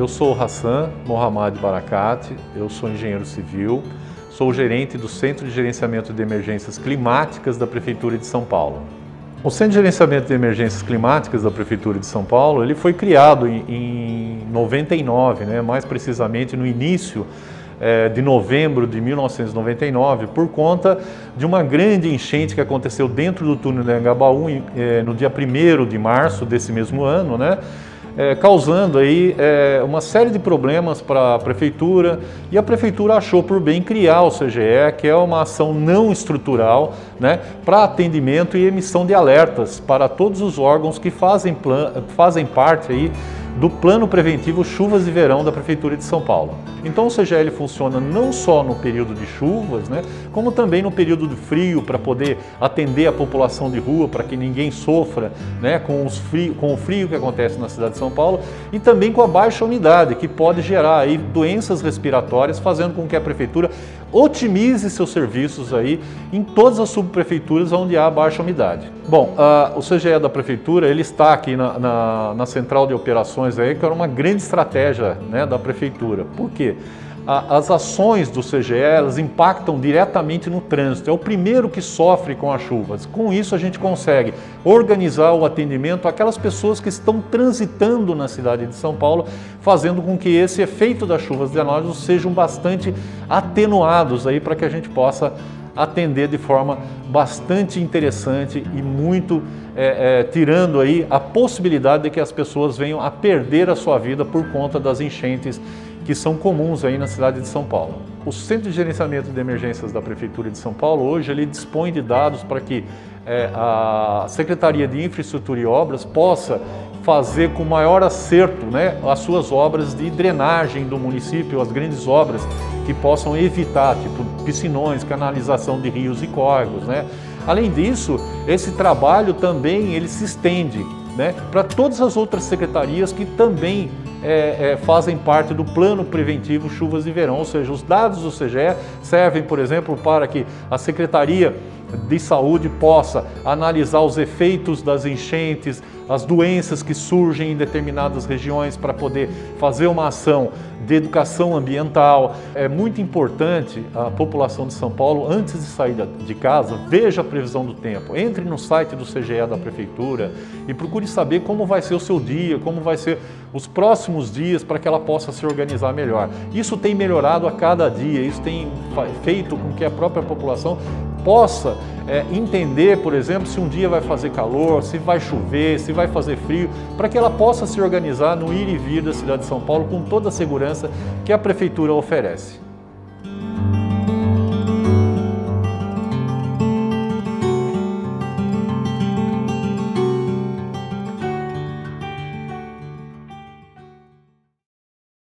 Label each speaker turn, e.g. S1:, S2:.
S1: sou Hassan Mohammad Barakat, eu sou engenheiro civil, sou gerente do Centro de Gerenciamento de Emergências Climáticas da Prefeitura de São Paulo. O Centro de Gerenciamento de Emergências Climáticas da Prefeitura de São Paulo, ele foi criado em 99, mais precisamente no início de novembro de 1999, por conta de uma grande enchente que aconteceu dentro do túnel do Anhangabaú no dia 1º de março desse mesmo ano, causando aí uma série de problemas para a Prefeitura, e a Prefeitura achou por bem criar o CGE, que é uma ação não estrutural, para atendimento e emissão de alertas para todos os órgãos que fazem parte aí do Plano Preventivo Chuvas de Verão da Prefeitura de São Paulo. Então o CGE ele funciona não só no período de chuvas, como também no período de frio, para poder atender a população de rua, para que ninguém sofra com o frio que acontece na cidade de São Paulo, e também com a baixa umidade, que pode gerar aí doenças respiratórias, fazendo com que a Prefeitura otimize seus serviços aí em todas as subprefeituras onde há baixa umidade. Bom, o CGE da Prefeitura ele está aqui na central de operações aí, que era uma grande estratégia da Prefeitura. Por quê? As ações do CGE elas impactam diretamente no trânsito, é o primeiro que sofre com as chuvas. Com isso a gente consegue organizar o atendimento àquelas pessoas que estão transitando na cidade de São Paulo, fazendo com que esse efeito das chuvas danonas sejam bastante atenuados aí, para que a gente possa atender de forma bastante interessante e muito tirando aí a possibilidade de que as pessoas venham a perder a sua vida por conta das enchentes que são comuns aí na cidade de São Paulo. O Centro de Gerenciamento de Emergências da Prefeitura de São Paulo hoje ele dispõe de dados para que a Secretaria de Infraestrutura e Obras possa fazer com maior acerto as suas obras de drenagem do município, as grandes obras que possam evitar, tipo piscinões, canalização de rios e córregos. Além disso, esse trabalho também ele se estende para todas as outras secretarias que também fazem parte do Plano Preventivo Chuvas de Verão, ou seja, os dados do CGE servem, por exemplo, para que a Secretaria de Saúde possa analisar os efeitos das enchentes, as doenças que surgem em determinadas regiões, para poder fazer uma ação de educação ambiental. É muito importante a população de São Paulo, antes de sair de casa, veja a previsão do tempo, entre no site do CGE da Prefeitura e procure saber como vai ser o seu dia, como vai ser os próximos dias, para que ela possa se organizar melhor. Isso tem melhorado a cada dia, isso tem feito com que a própria população possa entender, por exemplo, se um dia vai fazer calor, se vai chover, se vai fazer frio, para que ela possa se organizar no ir e vir da cidade de São Paulo com toda a segurança que a Prefeitura oferece.